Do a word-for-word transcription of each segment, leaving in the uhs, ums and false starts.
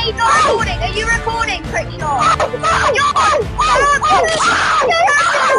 he's not recording. Are you recording, Crickshaw? No, no, You're no, no.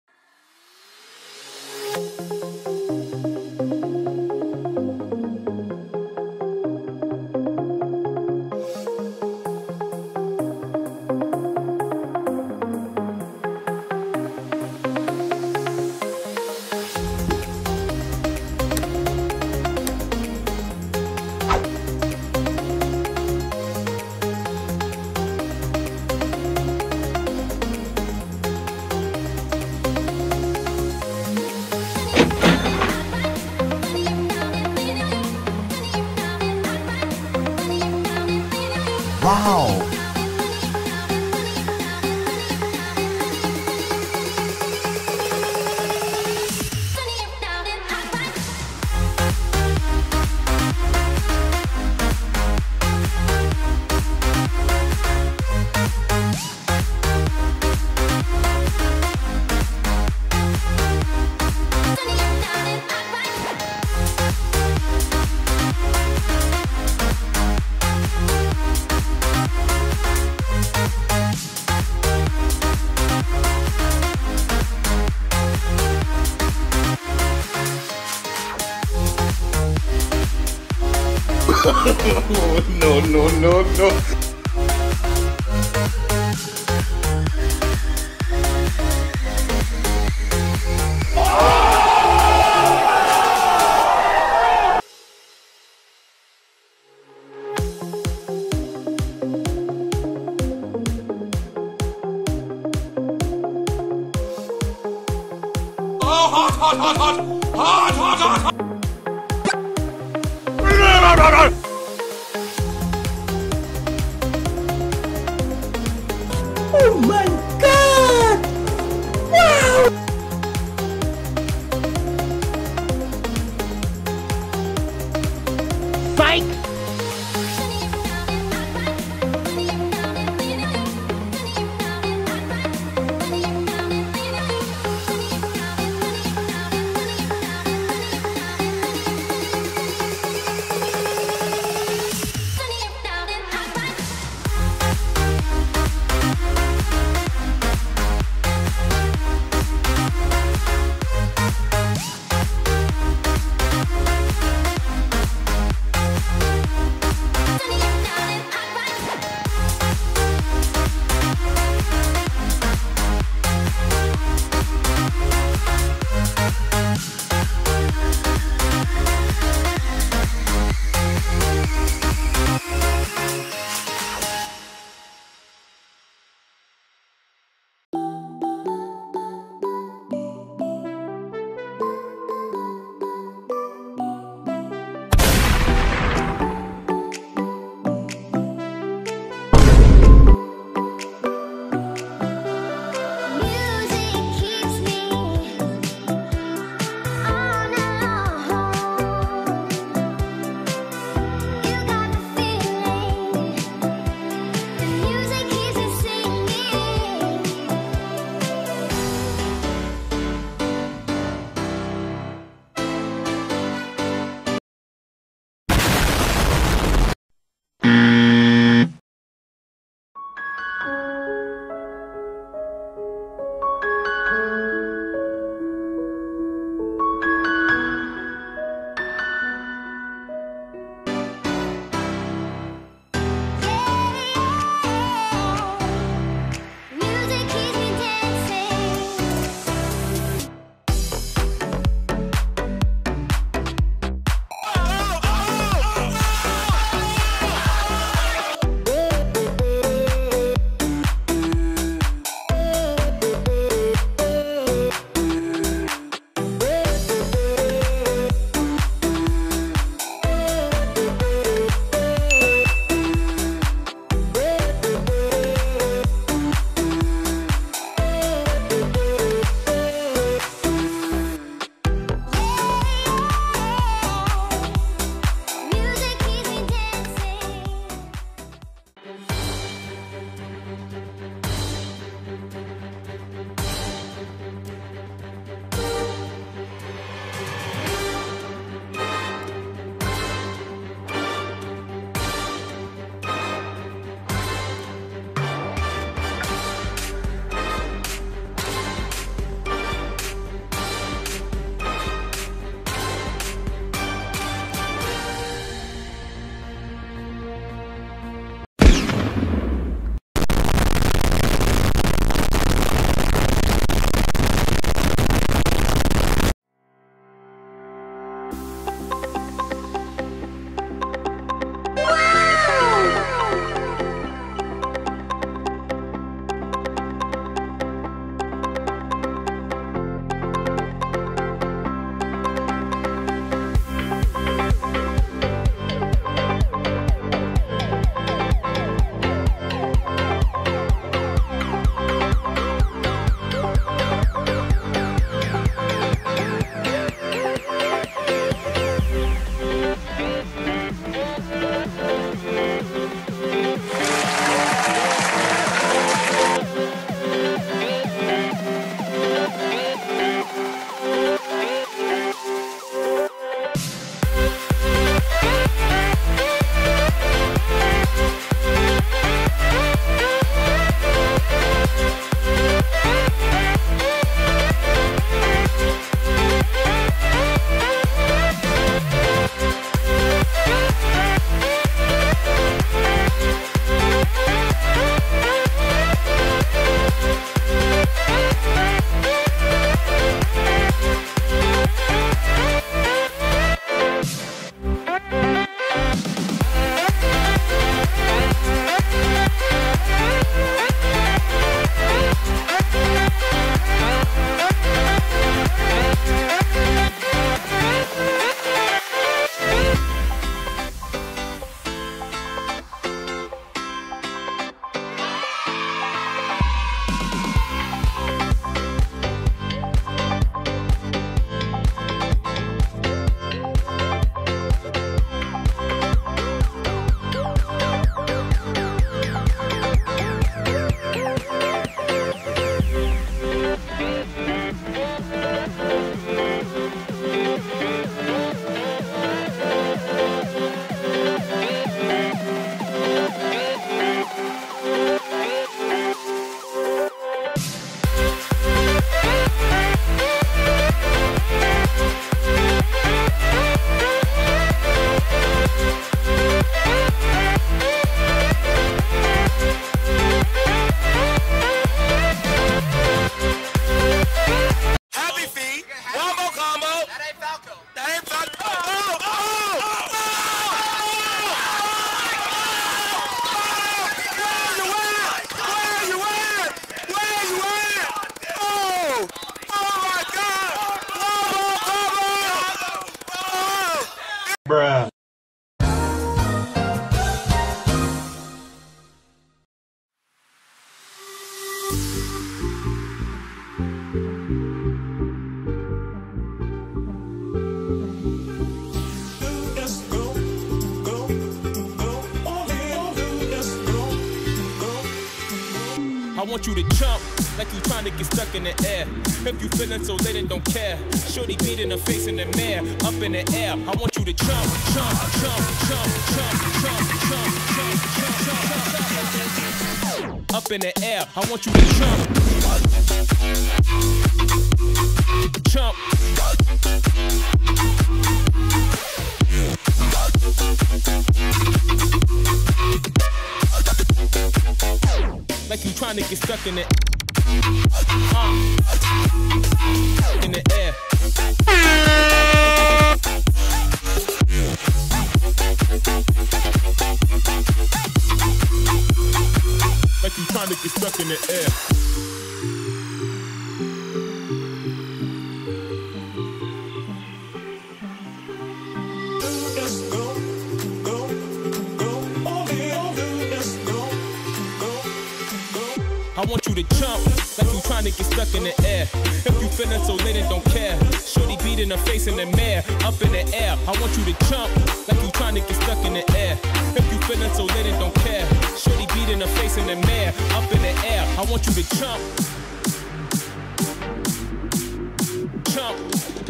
Wow! no, no, no, no. Oh, hot, hot, hot, hot! Hot, hot, hot, hot! Oh my God! Wow! Psych! want you to jump like you trying to get stuck in the air. If you feeling so lit and don't care, shorty beat in the face in the mirror, up in the air. I want you to jump, jump, jump, jump, jump, jump, jump, jump, jump, jump, up in the air. I want you to jump, jump. Like you trying to get stuck in it. Uh, in the air. Like you trying to get stuck in the air. I want you to jump like you trying to get stuck in the air. If you feeling so lit and don't care, shorty beat in the face in the mirror, up in the air. I want you to jump like you trying to get stuck in the air. If you feeling so lit and don't care, shorty beat in the face in the mirror, up in the air. I want you to jump, jump.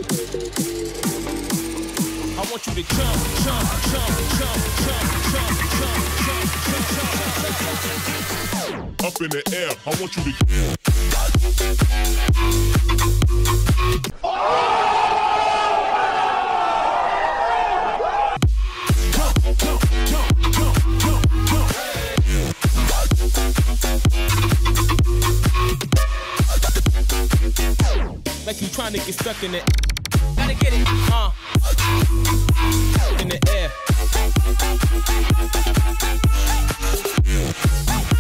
I want you to jump, jump, jump, jump, jump, jump, jump, jump, jump, jump, jump. Up in the air, I want you to. Jump, jump, jump, jump, jump, jump. Like you trying to get stuck in it. Gotta get it, uh. In the air.